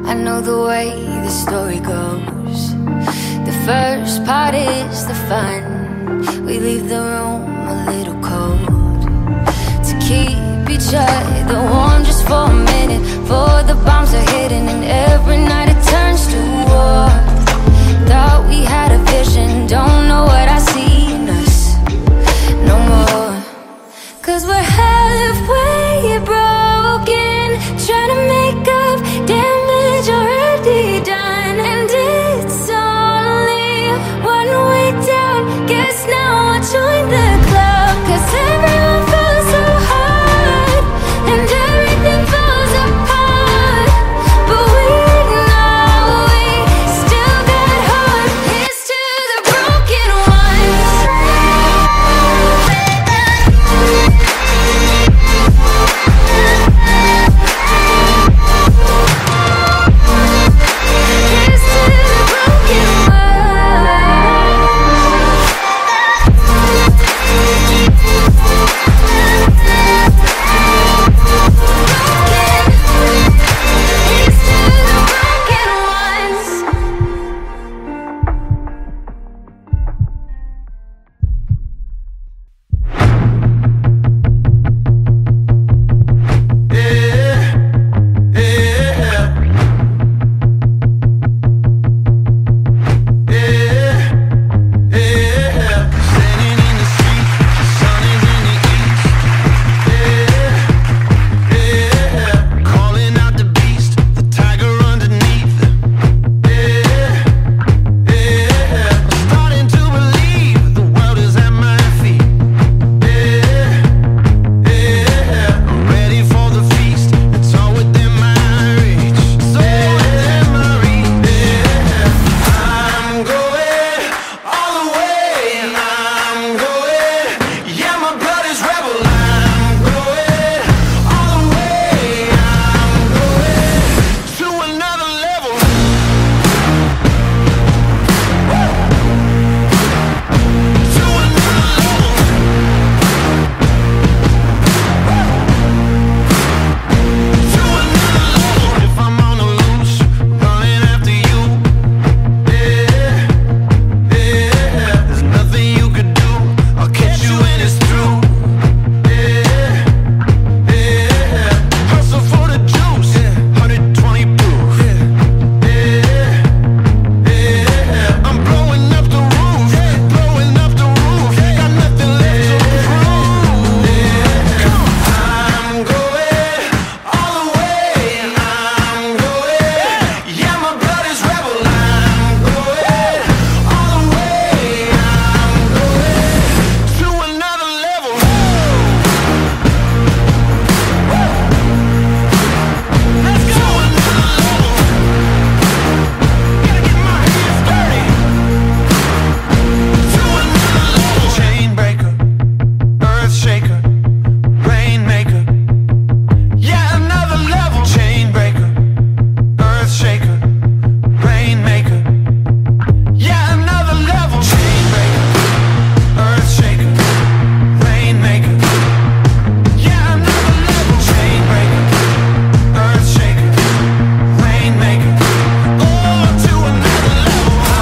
I know the way the story goes. The first part is the fun. We leave the room a little cold to keep each other warm just for a minute, for the bombs are hitting and every night it turns to war. Thought we had a vision, don't know what I see in us no more. 'Cause we're halfway broken, trying to make up damage already done. And it's only one way down, guess now I'll join the club. 'Cause everyone falls so hard and everything falls apart, but we know we still got heart. Here's to the broken ones. Here's to the broken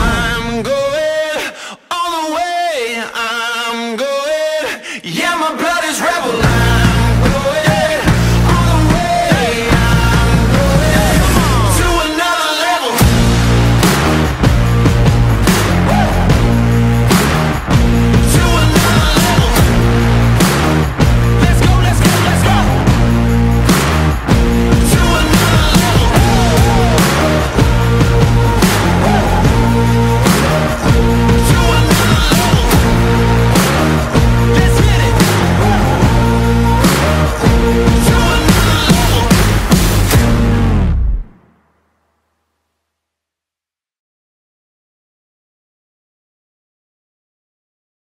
Yeah, my blood.